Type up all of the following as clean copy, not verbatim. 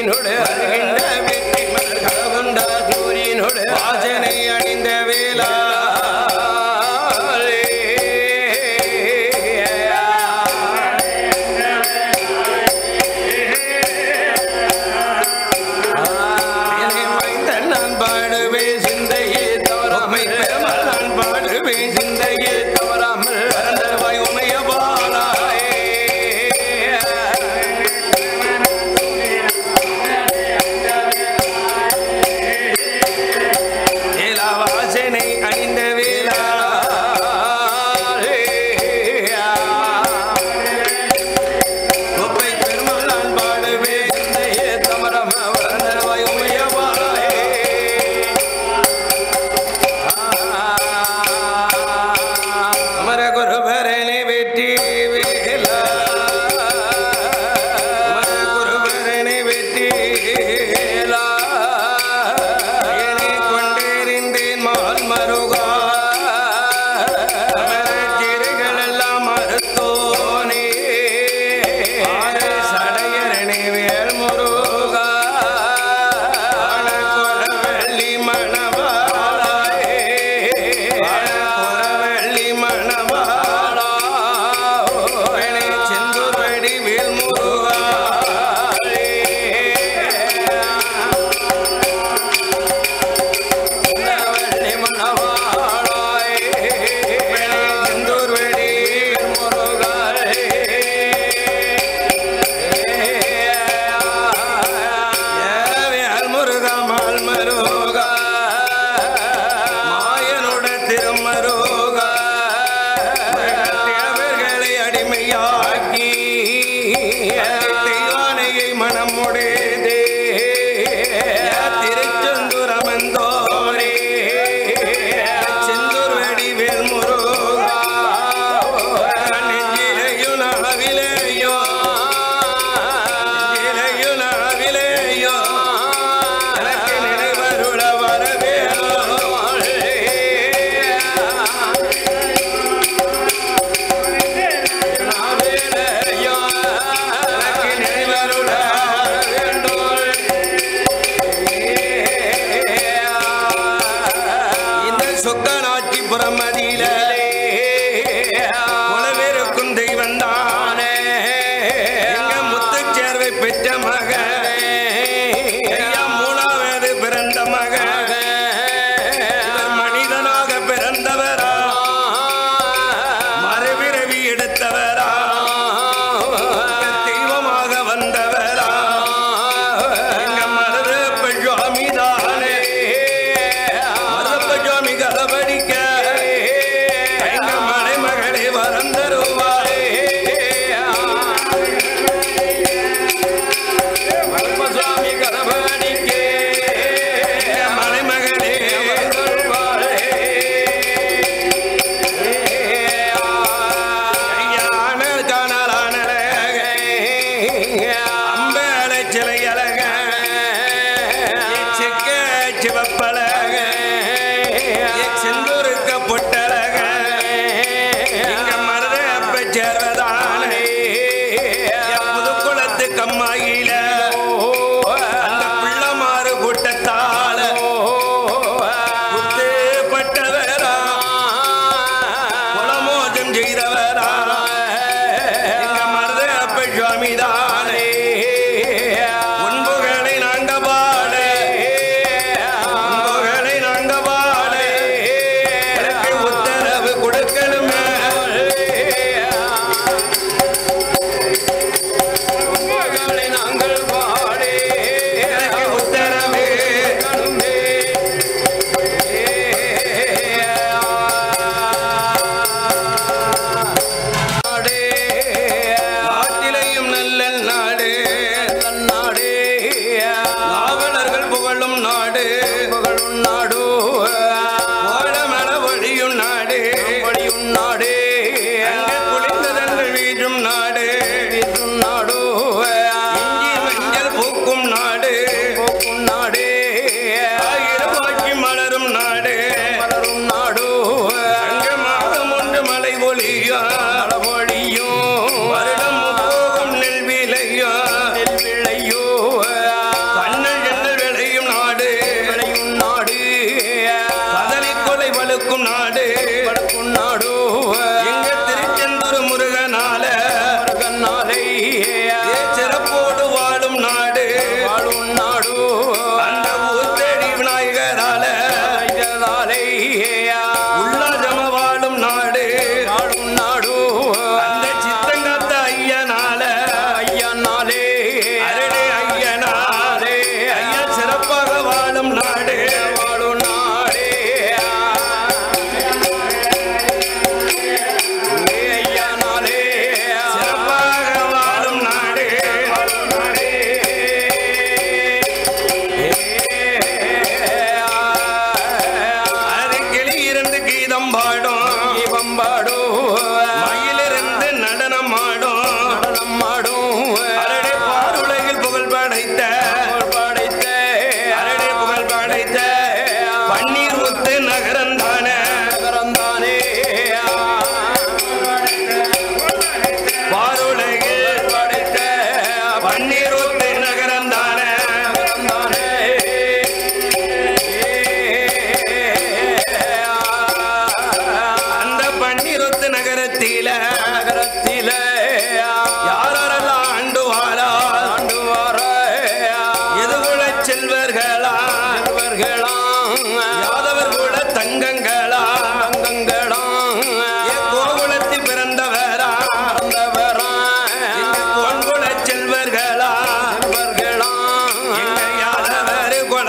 சூரியனோடு வருகின்ற வெற்றி மலர்கொண்ட சூரியனோடு வாசனை அணிந்த வேளா ஒன்புகளை நாங்க பாட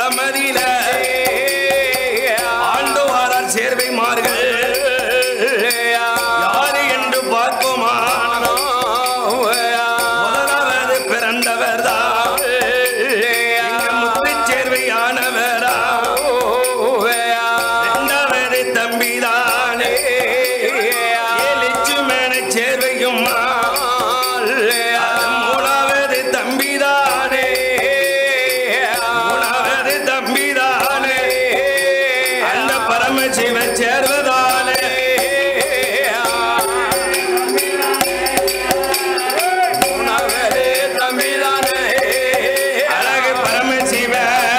வளமதியில ஆண்டு வாரார் சேர்வைமார்கள் யாரு என்று பார்ப்போமா முதலாவது பிறந்தவர் தான் முத்து சேர்வையானவரா இரண்டாவது தம்பிதானே லட்சுமண சேர்வையும் மூணாவது தம்பிதானே மூணாவது தம்பிதானே அந்த பரமசிவ சேர்வதானே மூணாவது தம்பிதானே அழகு பரமசிவ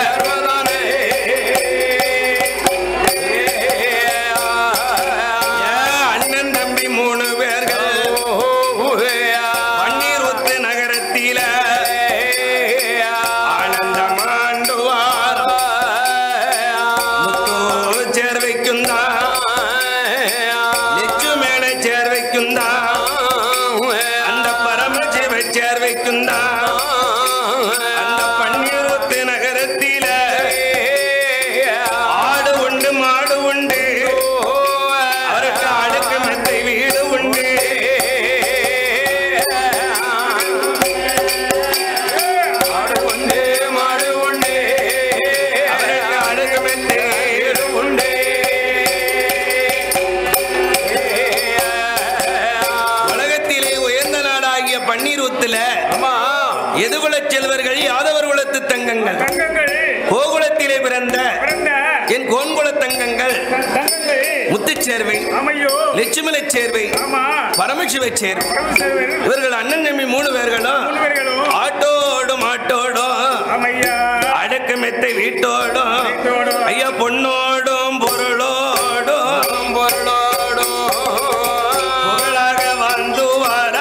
அண்ணன் தம்பி 3 பேர்கள் பன்னீர்வுத்து நகரத்தில ஆனந்தமாண்டுவார் முத்து சேர்வைக்கும் தான் லட்சுமண சேர்வைக்கும் தான் அந்த பரமசிவ சேர்வைக்கும் தான் அந்த பன்னீர்வுத்து நகரத்தில ஆடு உண்டு மாடு உண்டு அவருக்கு அடுக்கு மெத்தை வீடு உண்டு ஆடு உண்டு மாடு உண்டு அவருக்கு அடுக்கு மெத்தை வீடு உண்டு உலகத்திலே உயர்ந்த நாடாகிய பன்னீர்வுத்துல எதுகுலச் செல்வர்கள் யாதவர் குலத்து தங்கங்கள் கோகுலத்திலே பிறந்த என் கோன்குல தங்கங்கள் முத்துச்சேர்வை லட்சுமண சேர்வை பரமசிவ சேர்வை இவர்கள் அண்ணன் தம்பி 3 பேர்களும் ஆட்டோடும் மாட்டோடும் அடுக்கு மெத்தை வீட்டோடும் ஐயா பொண்ணோடும் பொருளோடும் புகழாக வந்து வர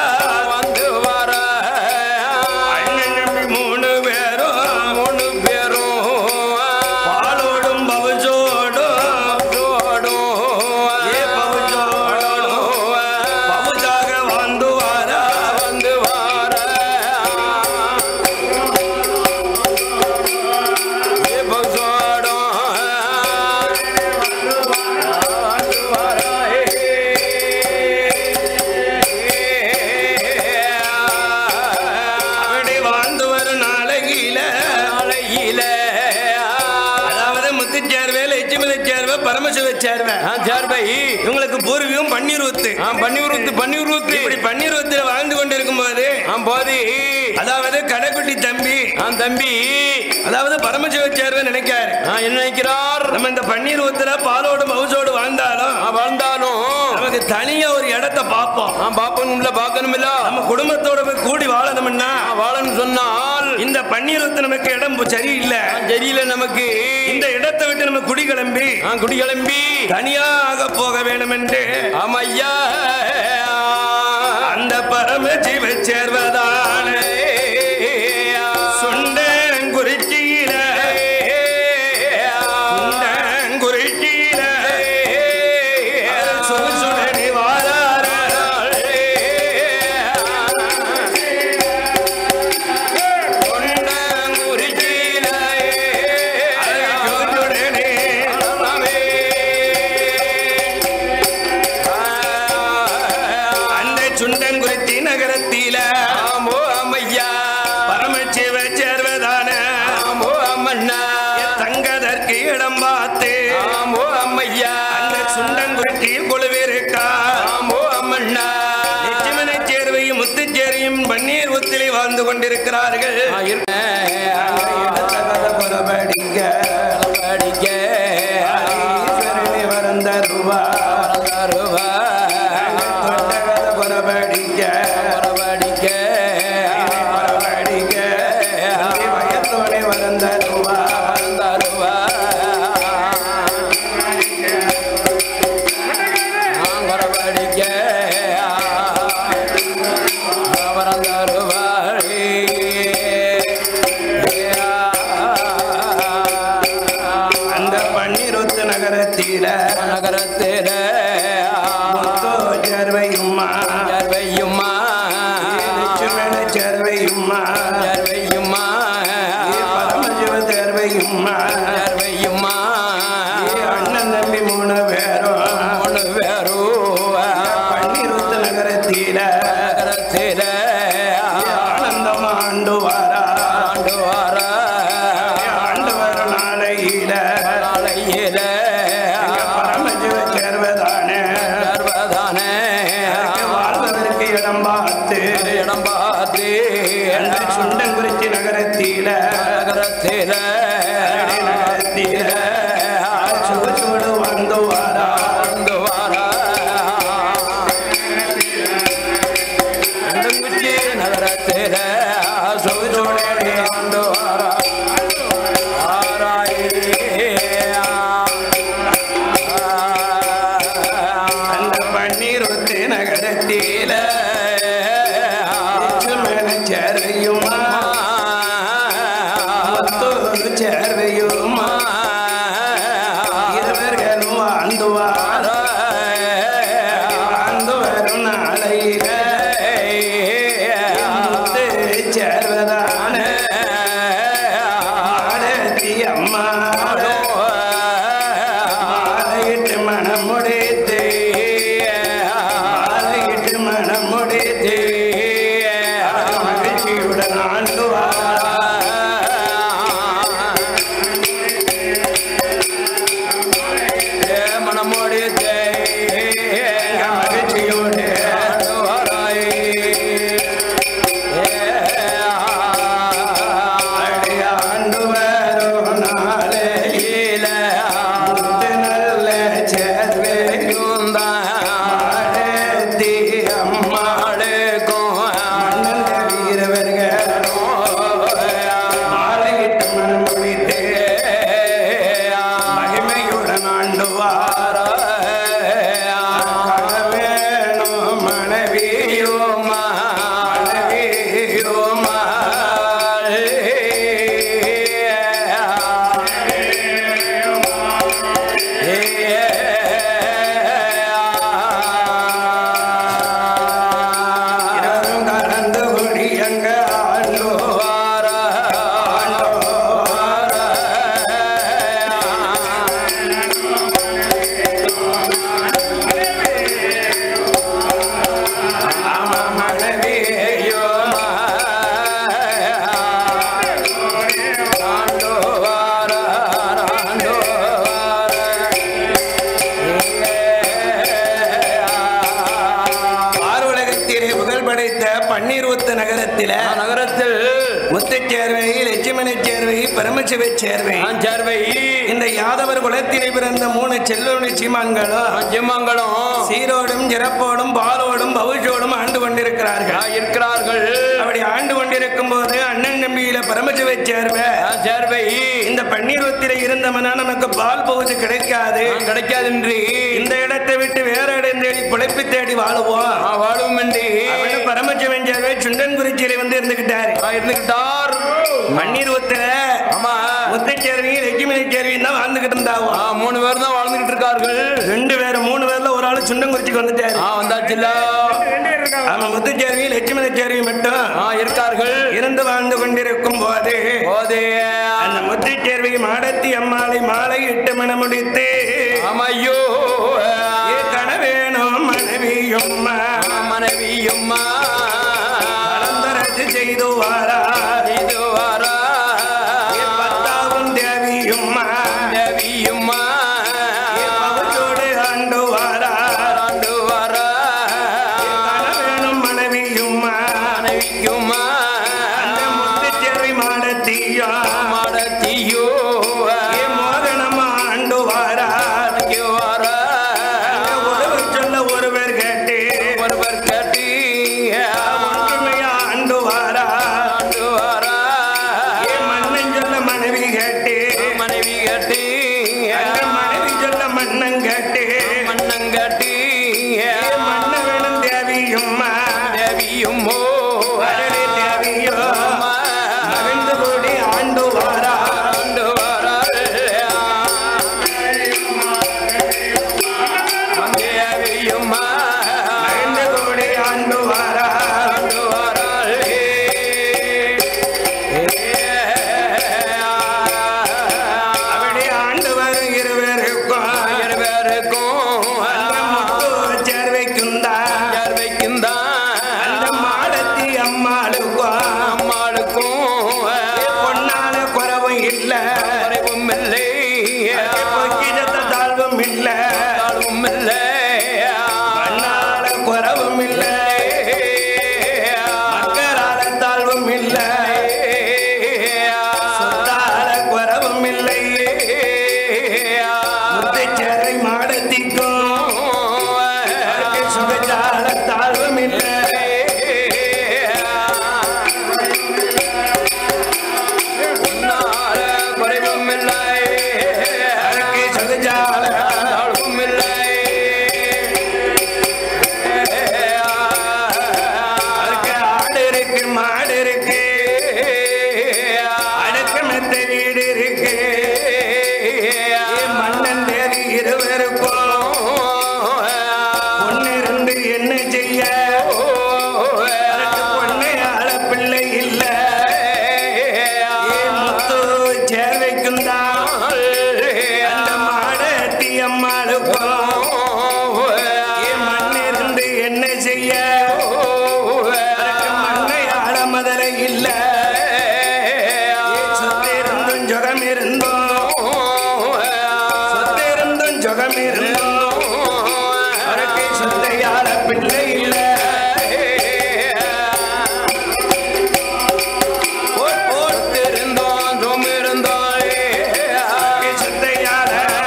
அண்ணன் தம்பி 3 பேரும் பாலோடும் பவுஜோடும் ஏ பவுஜோடும் பவுஜாக வந்து வர ஏ பவுஜோடும் அப்படி வாழ்ந்து வரும் நாளையில அதாவது முத்துச்சேர்வை லட்சுமண சேர்வை பரமசிவ சேர்வை இவங்களுக்கு பூர்வீகம் பன்னீர்வுத்து இப்படி பன்னீர்வுத்துல வாழ்ந்து கொண்டிருக்கும் போது அதாவது கடைக்குட்டி தம்பி அதாவது பரமசிவ சேர்வை நினைக்காரு என்ன நினைக்கிறார் நம்ம இந்த பன்னீர்வுத்துல பாலோடு மவுசோடு வாழ்ந்தாலும் நமக்கு தனியா ஒரு இடத்தை பார்க்கணும் இல்ல நம்ம குடும்பத்தோட போய் கூடி வாழணும்னா சொன்னால் இந்த பன்னீர்வுத்து நமக்கு இடம் சரியில்லை நமக்கு இந்த இடத்தை விட்டு நம்ம குடி கிளம்பி தனியாக போக வேண்டும் என்று ஆமையா அந்த பரமசிவ சேர்வதான சுண்டங்குறிச்சியில சுடுசுடனி வாரார் சுண்டங்குறிச்சி நகரத்தில பரமசிவ சேர்வதான தங்கதற்கு இடம் பார்த்து அந்த சுண்டங்குறிச்சி குழுவிருக்கா லட்சுமண சேர்வையும் முத்துச்சேரியும் பன்னீர்வுத்திலே வாழ்ந்து கொண்டிருக்கிறார்கள் சேர்வையும்மா சேர்வையும்மா அண்ணன் தம்பி 3 பேரும் பன்னிருத்த நகரத்தில ஆனந்தமா ஆண்டு வார நாளையில பரமசிவ சேர்வதானே வாழ்வதற்கு இடம் பார்த்து சுண்டங்குறிச்சி நகரத்தில சூடு வந்து வாரா நகரத்தில சூடோடு ஆண்டு வாரா அந்த பன்னிருத்து நகரத்தில சேர்வையுமா சேர்வையுமா இருவர்களும் வாழ்ந்து வரும் நாளையில சேர்வதான அம்மா மாலையிட்டு மனம் முடித்து மகிழ்ச்சியுடன் ஆண்டு மகிழ்ச்சியோடு ஆண்டு வரும் நாளையில நல்ல சேர்வையும் அம்மாளுக்கும் அண்ணன் வீரவர்கள் மாலையிட்டு மனம் முடித்து மகிமையுடன் ஆண்டு வேணும் மனைவியுமா கலந்து கொடி அங்க ஆண்டு பன்னிருத்த நகரத்தில் முத்துச்சேர்வை லட்சுமண சேர்வை பரமசிவ சேர்வை இந்த யாதவர் குலத்திலே பிறந்த 3 செல்வ சீமான்களும் சீரோடும் சிறப்போடும் பாலோடும் பவுஷோடும் ஆண்டு கொண்டிருக்கிறார்கள் அப்படி ஆண்டு கொண்டிருக்கும் போது அண்ணன் நம்பியில பரமசிவ சேர்வை இந்த பன்னிருத்திலே இருந்தவனா நமக்கு பால் பவுசு கிடைக்காது என்று இந்த இடத்தை விட்டு வேற இடம் தேடி பிழைப்பு தேடி வாழுவோம் என்று பரமசிவன் சேர்வை சுண்டன்குறிச்சியில வந்து இருந்துகிட்டார் மண்ணீர்வத்துல முத்துச்சேர்வி லட்சுமண சேர்வி தான் வாழ்ந்துகிட்டு இருந்தாங்க 3 பேர் தான் வாழ்ந்துகிட்டு இருக்கார்கள் 2 பேர் 3 பேர்ல ஒரு ஆளு சுண்டங்குறிச்சிக்கு வந்துட்டாரு வந்தாச்சுல்ல ஆமா முத்துச்சேர்வி லட்சுமண சேர்வி மட்டும் இருக்கார்கள் இருந்து வாழ்ந்து கொண்டிருக்கும் போது அந்த முத்துச்சேர்வி மாடத்தி அம்மாளை மாலை 8 மணி முடித்து ஐயோ கனவேணும் மனைவியும்மா கலந்தரசு செய்து வாரா பத்தாவும் தேவியும்மா பவுச்சோடு ஆண்டு வாரா கனவேணும் மனைவியும்மா அந்த முத்துச்சேர்வி மாடத்தியோ மோகனமா ஆண்டு வாரா ஒருவர் சொல்ல ஒருவர் கேட்டு ஒற்றுமையா ஆண்டு வாரா மன்னன் சொல்ல மனைவி கேட்டு மனைவி சொல்ல மன்னன் கேட்டு மன்ன வேணும் தேவியும்மா அரளி தேவியோ மகிழ்ந்து கூடி ஆண்டு வாரா மகிழ்ந்து கூடி ஆண்டு வாரா இல்ல குறைவும் இல்லை பொக்கிஷத்த தாழ்வும் இல்ல தாழ்வும் இல்லை மண்ணால குறவும் இல்ல மக்களால தாழ்வும் இல்ல சொத்தால குறவும் இல்லை முத்துச்சேரை மாடத்திக்கும் சுகஜால தாழ்வும் இல்லை குறைவும் இல்லை சுகஜால தாழ்வும் இல்லை ஆடு இருக்கு மாடு இருக்கு அடக்கமத்த வீடு இருக்கு மன்னன் தேவி இருவருக்கும் பொண்ணிருந்து என்ன செய்ய பொண்ணையாள பிள்ளை இல்ல முத்து சேர்வைக்கும் தான் அந்த மாடத்தி அம்மாளுக்கும் மண்ணிருந்து என்ன செய்ய மண்ணையாள முதலை இல்ல சொத்திருந்தும் ஜொகம் இருந்தோம் சொத்திருந்தும் ஜொகம் இருந்தோம் அவருக்கு சொத்தையாள பிள்ளை இல்ல இருந்தோம் ஜோம் இருந்தாலே சொத்தையாள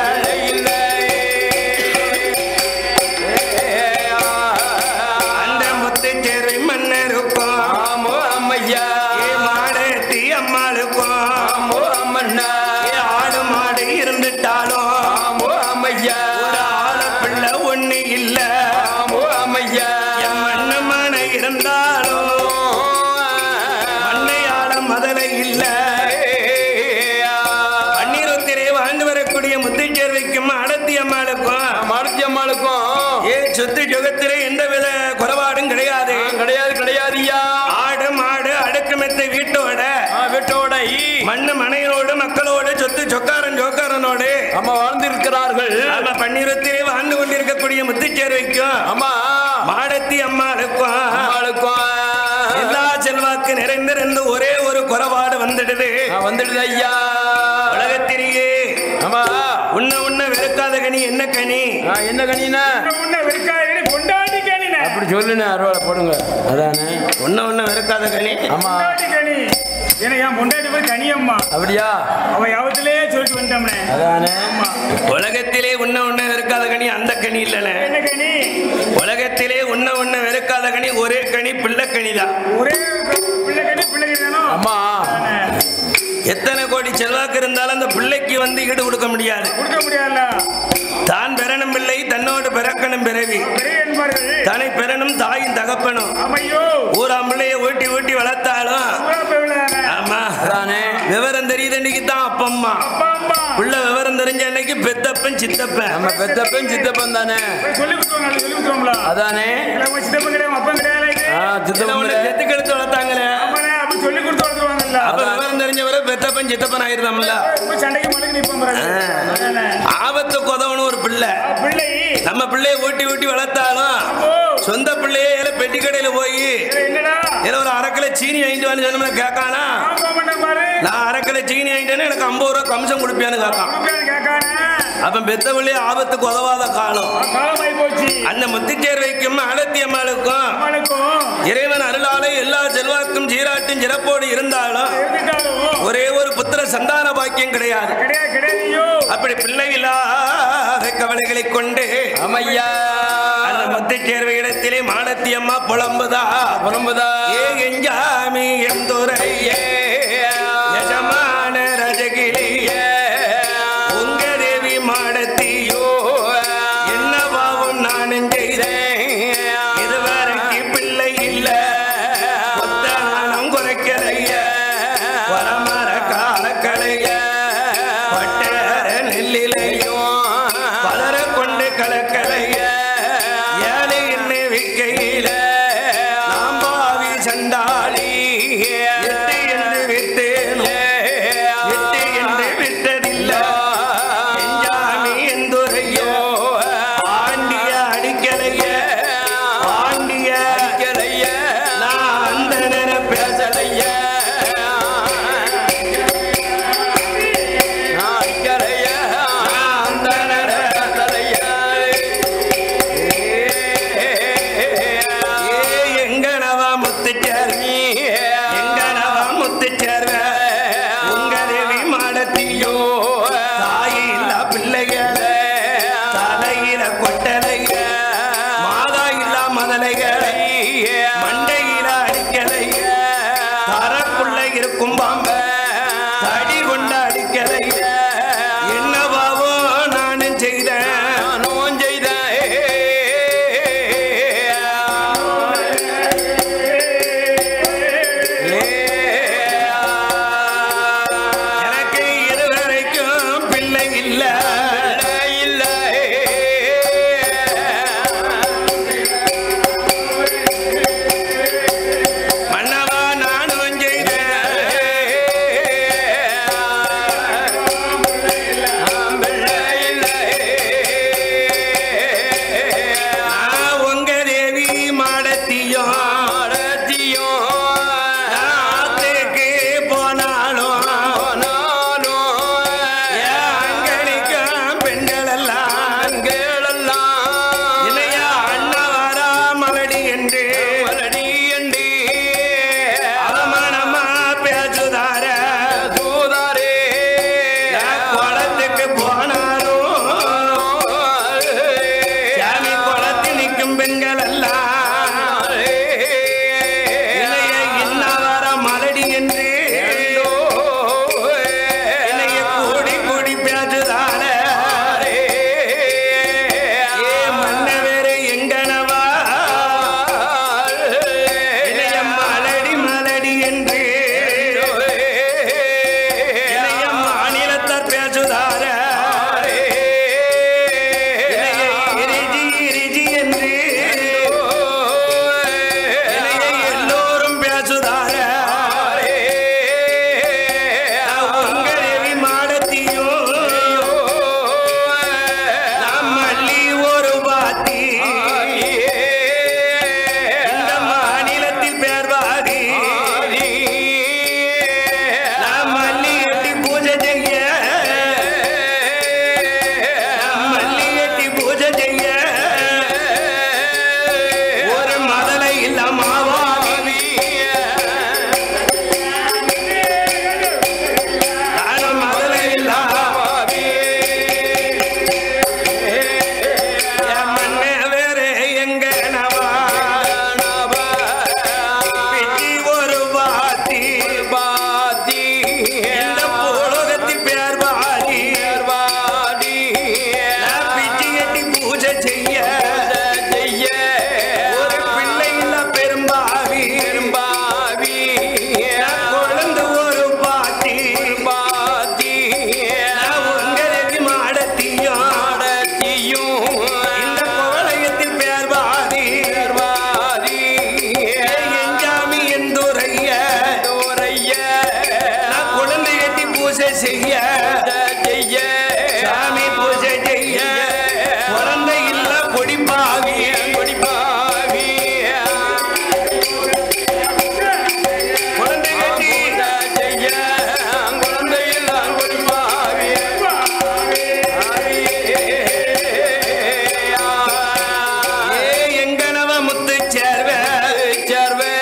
அந்த முத்துச்சேரி மன்னருக்கும் ஆமோ அம்மையா மாடத்தி அம்மாளுக்கும் ஆமோ அம்மண்ணா ஆடு மாடு இருந்துட்டாலும் ஆமோ அம்மையா ஒரு ஆள பிள்ளை ஒண்ணு இல்ல ஆமோ அம்மையா என் மண்ணு மனை இருந்தாலும் மண்ணையாள முதலை இல்ல பன்னீருத்திரை வாழ்ந்து வரக்கூடிய முத்துச்சேர்வைக்கும் அடத்தி அம்மாளுக்கும் மாருத்தி அம்மாளுக்கும் சொத்து சுகத்திலே எந்த வித குறைபாடும் கிடையாது கிடையாது கிடையாதுயா ஆடு மாடு அடுக்குமெத்தை வீட்டோட வீட்டோட மண்ணு மனையோடு மக்களோடு சொத்து சொக்காரன் ஜோக்காரனோடு அம்மா வாழ்ந்திருக்கிறார்கள் ஆமா பன்னீரத்திலே வாழ்ந்து கொண்டிருக்கக்கூடிய முத்துச்சேர்வைக்கும் அம்மா மாடத்தி அம்மாளுக்கும் அம்மாளுக்கும் எல்லா செல்வாக்கு நிறைந்திருந்து ஒரே ஒரு குறைபாடு வந்துடுது வந்துடுது ஐயா உலகத்திலேயே அம்மா உன்ன வெறுக்காத கனி என்ன கனி என்ன கணினா பொண்டாட்டி கனி அப்படி சொல்லுன்னு அறுவாலை போடுங்க அதானே உன்ன வெறுக்காத கனி ஆமா கனி ஏன்னா என் பொண்டாட்டி போய் கனியம்மா அப்படியா அவ யாவத்திலே சொல்லிட்டு வந்துட்டோம்னே அதானே உலகத்திலே உன்ன வெறுக்காத கனி அந்த கனி இல்லல என்ன கனி உலகத்திலே உன்ன வெறுக்காத கனி ஒரே கனி பிள்ளை கனிதான் ஒரே பிள்ளை கனி தானோ அம்மா எத்தனை கோடி செல்வாக்கு இருந்தாலும் அந்த பிள்ளைக்கு வந்து ஈடு கொடுக்க முடியாது கொடுக்க முடியாதுல்ல தான் பெறணும் பிள்ளை தன்னோடு பிறக்கணும் பிறவி பெரிய என்பார்கள் தன்னை பெறணும் தாயும் தகப்பனும் அமையோ ஊராம் பிள்ளைய ஊட்டி ஊட்டி வளர்த்தாலும் ஆமா அதானே விவரம் தெரியுது அன்னைக்கு தான் அப்பம்மா அப்பா அம்மா பிள்ளை விவரம் தெரிஞ்ச அன்னைக்கு பெத்தப்பன் சித்தப்பன் நம்ம பெத்தப்பன் சித்தப்பன் தானே சொல்லி கொடுத்தோம்ல அதானே சித்தப்பன் கிடையாது அப்பன் கிடையாது சித்தப்பன் செத்துக்கு எடுத்து வளர்த்தாங்களே அப்படி சொல்லி கொடுத்து வளர்த்துருவாங்கல்ல அப்ப விவரம் தெரிஞ்சவரை பெத்தப்பன் சித்தப்பன் ஆயிருந்தாம்ல சண்டைக்கு மலைக்கு நிற்போம் ஆபத்து கொதவனு ஒரு பிள்ளை பிள்ளை நம்ம பிள்ளைய ஊட்டி ஊட்டி வளர்த்தாலும் சொந்த பிள்ளையே பெட்டி கடையில போய் என்னடா ஒரு அரை கிலோ சீனி வாங்கிட்டு வந்து சொன்ன கேட்கானா நான் அரை கிலோ சீனி வாங்கிட்டேன்னு எனக்கு 50 ரூபா கமிஷன் கொடுப்பியான்னு கேட்கான் அப்ப பெத்த பிள்ளைய ஆபத்துக்கு உதவாத காலம் அந்த முத்துச்சேர்வைக்கும் அடத்தி அம்மாளுக்கும் இறைவன் அருளாலே எல்லா செல்வாக்கும் சீராட்டும் சிறப்போடு இருந்தாலும் ஒரே ஒரு புத்திர சந்தான பாக்கியம் கிடையாது அப்படி பிள்ளை இல்லாத கவலைகளை கொண்டு அம்மையா அந்த முத்துச்சேர்வை இடத்திலே மாடத்தி அம்மா புலம்புதா ஏ எஞ்சாமி எந்துரையே யஜமான ரஜகிளியே உங்க தேவி மாடத்தியோ என்ன பாவம் நானும் செய்தேன் இதுவரைக்கு பிள்ளை இல்ல ஒத்தானம் குறைக்கலைய வரமர காலக்கலைய பட்டர நெல்லிலையும் பலர கொண்டு கலக்கலைய ஏழை என்ன விக்கையில நாம் பாவி சண்டாளி எட்டு என்ன மாடத்தியோ தாயில்ல பிள்ளைகள தலையில கொட்டலைக மாதா இல்லா மதலைகளை மண்டையில அடிக்கலைக தரக்குள்ள இருக்கும் பாம்ப தடி கொண்ட அடிக்கலைக என்னவாவோ நானும் செய்தேன்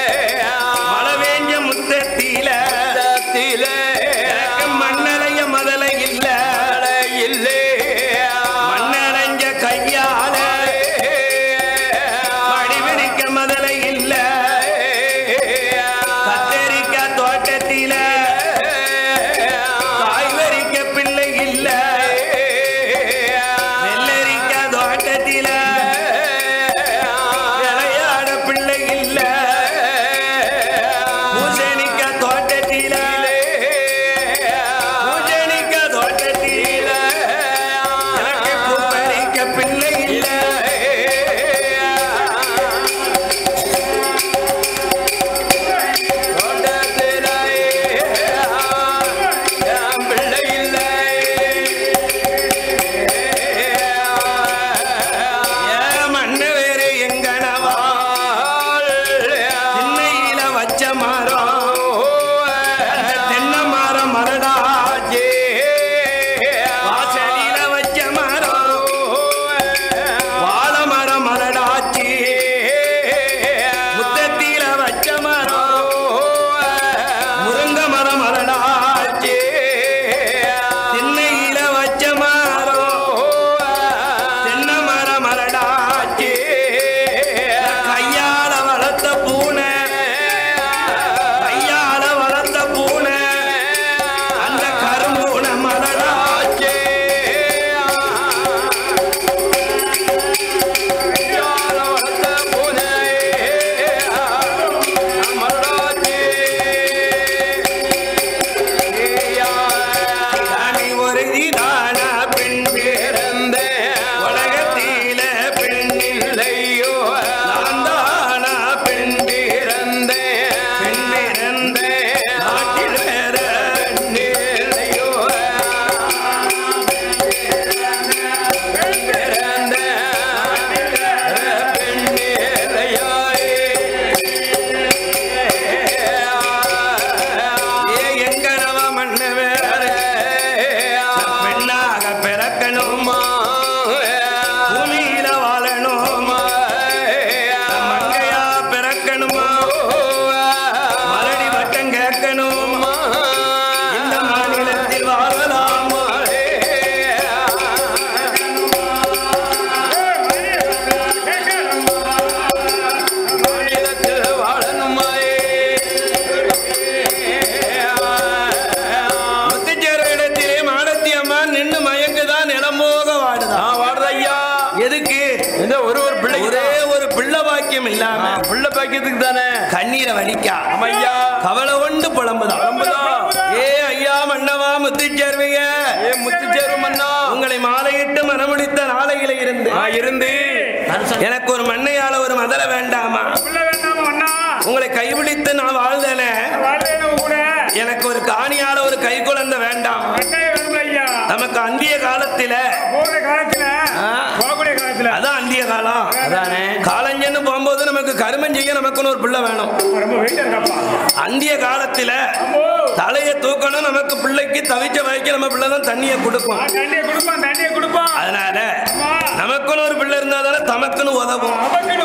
மன்னலைய மத வைக்கிறதுக்கு தானே கண்ணீரை வடிக்கா ஐயா கவலை கொண்டு புலம்புதான் ஏ ஐயா மன்னவா முத்துச்சேர்வைய ஏ முத்துச்சேர்வு மன்னா உங்களை மாலையிட்டு மனமுடித்த நாளையில இருந்து எனக்கு ஒரு மண்ணையால ஒரு மதல வேண்டாமா உங்களை கைபிடித்து நான் வாழ்ந்தேனே எனக்கு ஒரு காணியால ஒரு கை குழந்தை வேண்டாம் நமக்கு அந்திய காலத்தில அதான் அந்திய காலம் காலஞ்சன்னு போகும்போது நமக்கு கருமம் செய்ய நமக்குன்னு ஒரு பிள்ளை வேணும் அந்திய காலத்தில தலையை தூக்கணும் நமக்கு பிள்ளைக்கு தவிச்ச வரைக்கும் நம்ம பிள்ளை தான் தண்ணியை கொடுக்கும் அதனால நமக்குன்னு ஒரு பிள்ளை இருந்தாதானே தமக்குன்னு உதவும்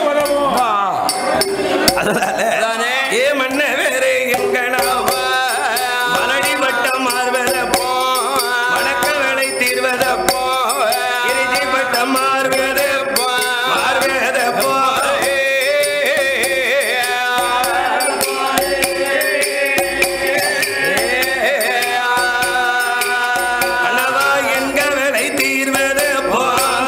அதனால ஏ மண்ண வேறே எங்கனா மலடி வட்டம் மார்வத போ வணக்க வேலை தீர்வத போ இறுதி வட்டம் மார்வத போ அண்ணவா எங்க வேலை தீர்வத போ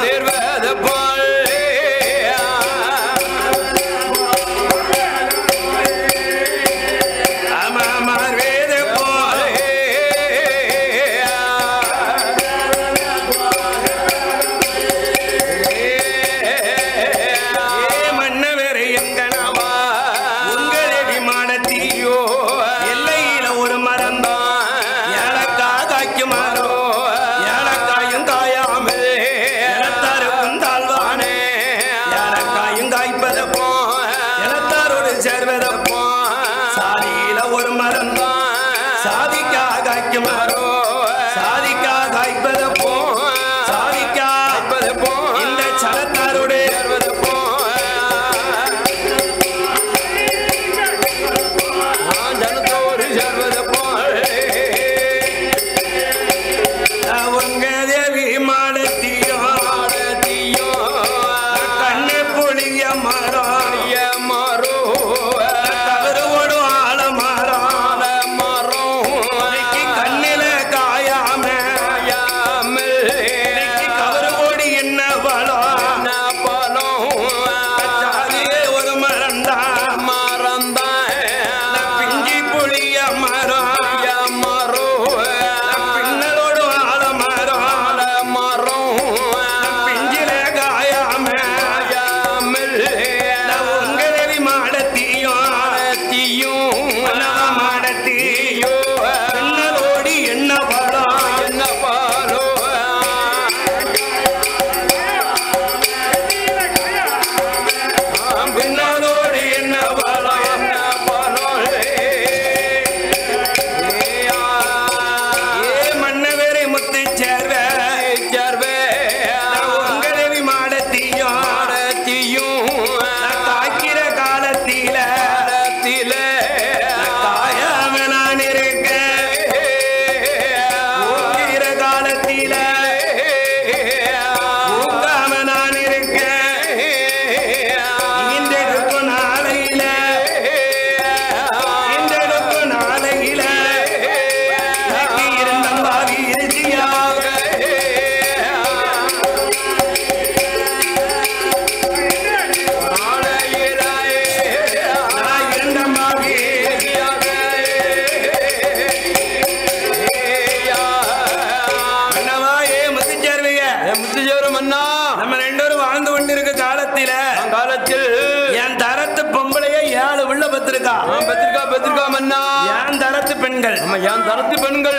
பெண்கள் என் தரத்து பெண்கள்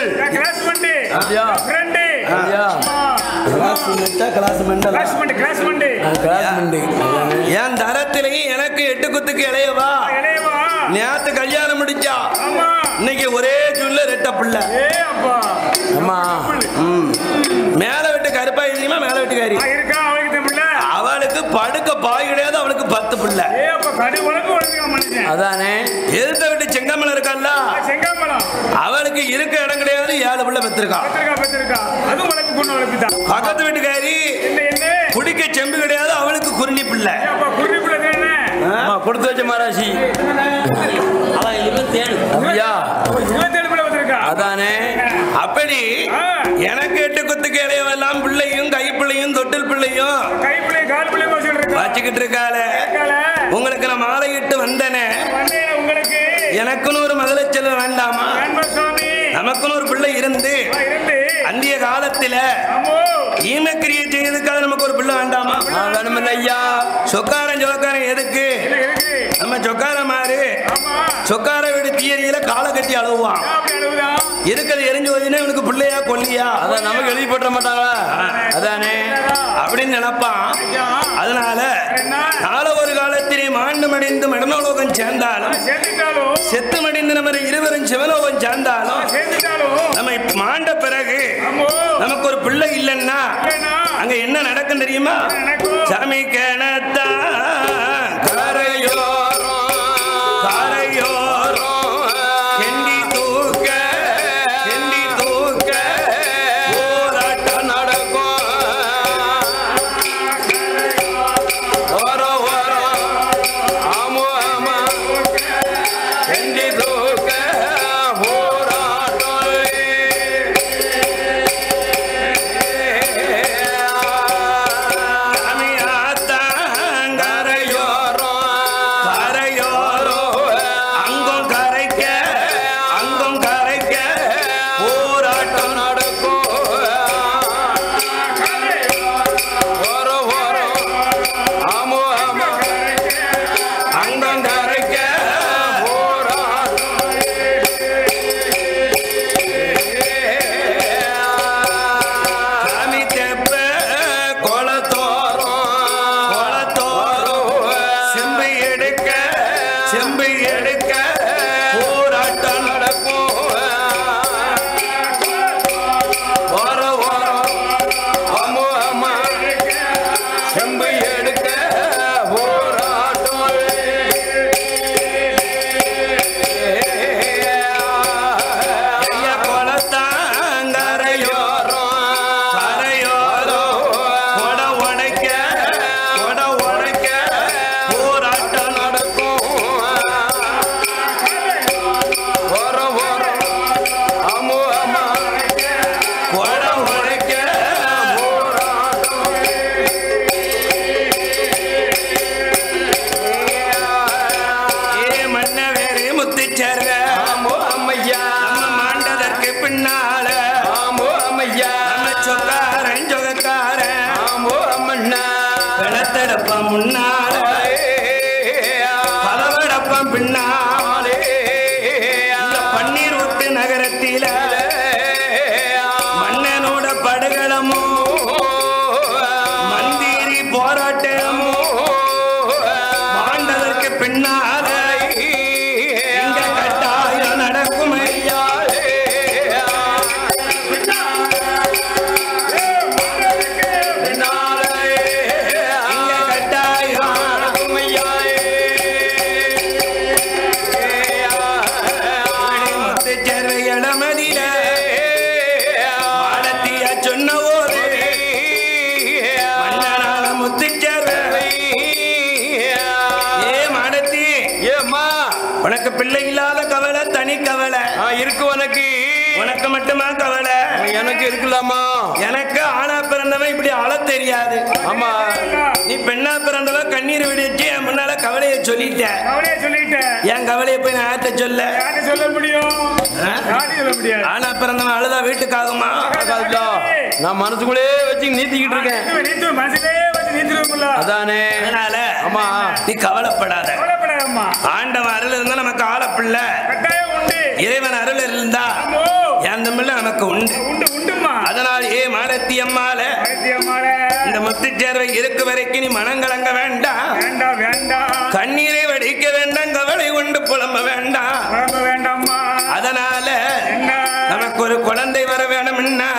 என் தரத்திலையும் எனக்கு 8 குத்துக்கு இளையவா நேத்து கல்யாணம் முடிச்சா இன்னைக்கு ஒரே சொல்ல ரெட்ட பிள்ளை மேல விட்டு கருப்பா தெரியுமா மேல விட்டுக்காரி அவளுக்கு படுக்க பாய் கிடையாது அவளுக்கு 10 பிள்ளை அதானே எதிர்த்த விட்டு செங்கமலம் இருக்கல்ல அவளுக்கு இருக்க இடம் கிடையாது 7 பிள்ளை பெற்றிருக்கா பக்கத்து வீட்டுக்காரி குடிக்க செம்பு கிடையாது அவளுக்கு குருணி பிள்ளை கொடுத்து வச்ச மராசி அதானே அப்படி எனக்கு 8 குத்துக்கு இளையவெல்லாம் பிள்ளையும் கைப்பிள்ளையும் தொட்டில் பிள்ளையும் வச்சுக்கிட்டு இருக்காளே உங்களுக்கு நான் மாலையிட்டு வந்தேன் நமக்குன்னு ஒரு மகளச்செல்வம் வேண்டாமா? நமக்குன்னு ஒரு பிள்ளை இருந்து அந்திய காலத்துல ஈமக்கிரியை செய்யறதுக்காக நமக்கு ஒரு பிள்ளை வேண்டாமா? வேணுமில்ல ஐயா. சொக்காரன் ஜோக்காரன் எதுக்கு? நம்ம சொக்கார மாதிரி சொக்கார வீடு தீயறியில காலை கட்டி அழுவான். இருக்கிறது எரிஞ்சு போச்சுன்னா இவனுக்கு பிள்ளையா கொல்லியா? அதான் நமக்கு எழுதி போட்ட மாட்டாங்களா? அதானே அப்படின்னு நினைப்பான். அதனால கால ஒரு காலத்திலே மாண்டு மடிந்து மடனோலோகம் சேர்ந்தாலும் செத்து மடிந்து நம்ம இருவரும் சிவலோகம் சேர்ந்தாலும் நம்ம மாண்ட பிறகு நமக்கு ஒரு பிள்ளை இல்லைன்னா அங்க என்ன நடக்கும் தெரியுமா? சாமி கேனத்தா பிள்ளை இல்லாத கவலை தனி கவலை இருக்கு. உனக்கு உனக்கு மட்டுமா கவலை? எனக்கு இருக்கலாமா? எனக்கு ஆனா பிறந்தவன் இப்படி அழ தெரியாது. ஆமா, நீ பெண்ணா பிறந்தவன் கண்ணீர் விடுச்சு என் முன்னால கவலையை சொல்லிட்ட. என் கவலையை போய் நான் யார்கிட்ட சொல்ல முடியும்? ஆனா பிறந்தவன் அழுதா வீட்டுக்காகுமா? நான் மனசுக்குள்ளே வச்சு நீத்திக்கிட்டு இருக்கேன். அதானே. அதனால ஆமா நீ கவலைப்படாத. ஆண்டவன் அருள் இருந்தா நமக்கு ஆள பிள்ளை, இறைவன் அருள் இருந்தா என் தமிழ்ல நமக்கு உண்டு. அதனால் ஏ மாலத்தி அம்மால இந்த முத்துச்சேர்வை இருக்கு வரைக்கும் நீ மனங்கலங்க வேண்டாம், கண்ணீரை வடிக்க வேண்டாம், கவலை கொண்டு புலம்ப வேண்டாம். அதனால நமக்கு ஒரு குழந்தை வர வேணும்னா